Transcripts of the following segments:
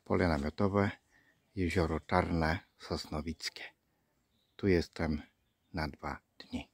Pole namiotowe, Jezioro Czarne Sosnowickie. Tu jestem na 2 dni.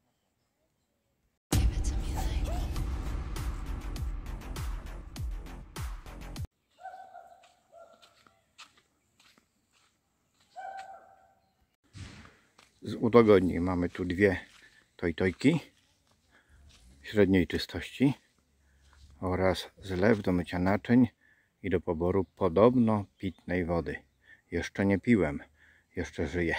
Z udogodnień mamy tu 2 tojtojki średniej czystości oraz zlew do mycia naczyń i do poboru podobno pitnej wody. Jeszcze nie piłem, jeszcze żyję.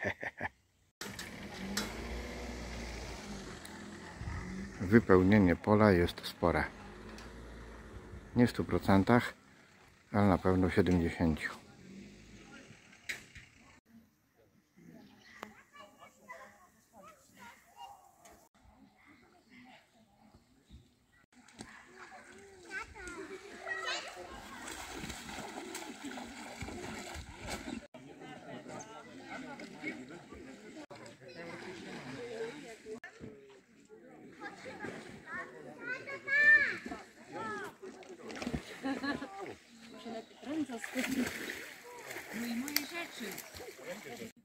Wypełnienie pola jest spore. Nie w 100%, ale na pewno 70%. Muszę lepiej ręce skupić. No i moje rzeczy.